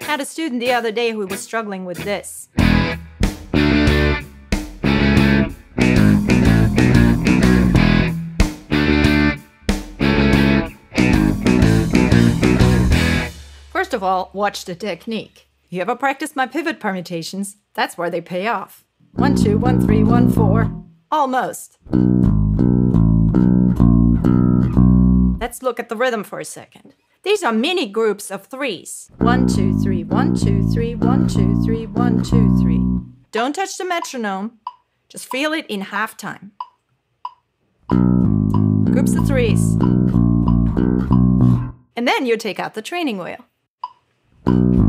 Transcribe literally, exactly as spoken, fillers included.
Had a student the other day who was struggling with this. First of all, watch the technique. You ever practiced my pivot permutations? That's where they pay off. One, two, one, three, one, four. Almost. Let's look at the rhythm for a second. These are mini groups of threes. One, two, three, one, two, three, one, two, three, one, two, three. Don't touch the metronome. Just feel it in half time. Groups of threes. And then you take out the training wheel.